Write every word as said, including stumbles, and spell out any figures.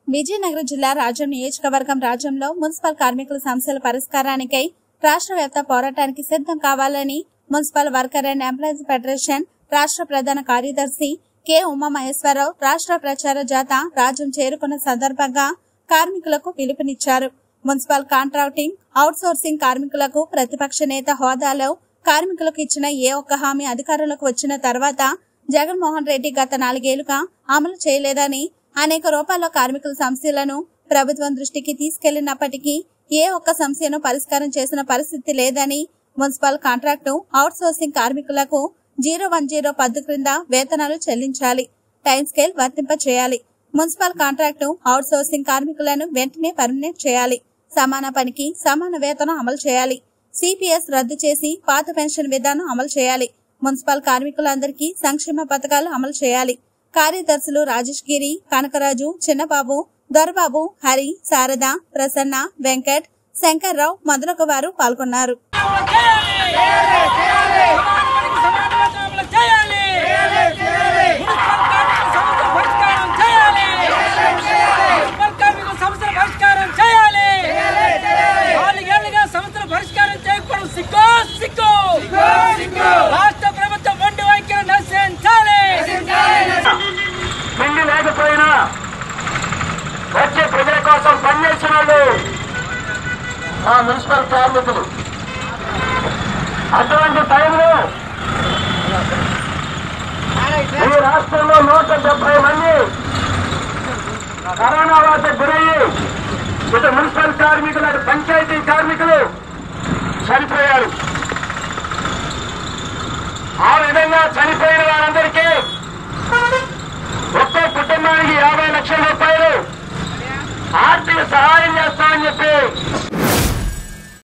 విజయనగరం జిల్లా రాజ్యం నియోజకవర్గం రాజ్యంలో మున్సిపల్ కార్మికుల సమస్యల పరిష్కారానికై రాష్ట్ర వ్యాప్త పోరాటానికి సిద్ధం కావాలని municipal worker and employees federation రాష్ట్ర ప్రధాన కార్యదర్శి కె ఉమామహేశ్వరరావు రాష్ట్ర ప్రచార జాత రాజ్యం చేరుకున్న సందర్భంగా కార్మికులకు పిలుపునిచ్చారు. మున్సిపల్ కాంట్రాక్టింగ్ అవుట్ సోర్సింగ్ కార్మికులకు ప్రతిపక్ష నేత హోదాలో కార్మికులకు ఇచ్చిన ఏ ఒక్క హామీ అధికారులకు వచ్చిన తర్వాత జగన్మోహన్ రెడ్డి గత నాలుగేళ్లుగా అమలు చేయలేదని, అనేక రూపాల్లో కార్మికుల సమస్యలను ప్రభుత్వం దృష్టికి తీసుకెళ్లినప్పటికీ ఏ ఒక్క సమస్యను పరిష్కారం చేసిన పరిస్థితి లేదని, మున్సిపల్ కాంట్రాక్టు అవుట్ సోర్సింగ్ కార్మికులకు జీరో వన్ జీరో పద్దు క్రింద వేతనాలు చెల్లించాలి, టైం స్కేల్ వర్తింప చేయాలి, మున్సిపల్ కాంట్రాక్టు అవుట్ సోర్సింగ్ కార్మికులను వెంటనే పర్మనెంట్ చేయాలి, సమాన పనికి సమాన వేతనం అమలు చేయాలి, సిపిఎస్ రద్దు చేసి పాత పెన్షన్ విధానం అమలు చేయాలి, మున్సిపల్ కార్మికులందరికీ సంక్షేమ పథకాలు అమలు చేయాలి. కార్యదర్శులు రాజేష్ గిరి, కనకరాజు, చిన్నబాబు, దొరబాబు, హరి, శారద, ప్రసన్న, వెంకట్, శంకర్రావు మొదలగు వారు పాల్గొన్నారు. వచ్చే ప్రజల కోసం పనిచేసిన వాళ్ళు ఆ మున్సిపల్ కార్మికులు. అటువంటి టైంలో ఈ రాష్ట్రంలో నూట డెబ్బై మంది కరోనా బాధకు గురయ్యి ఇటు మున్సిపల్ కార్మికులు అటు పంచాయతీ కార్మికులు చనిపోయారు. ఆ విధంగా చనిపోయిన వారందరికీ ఒక్కో కుటుంబానికి యాభై లక్షల రూపాయలు ఆర్థిక సహాయం చేస్తామని చెప్పి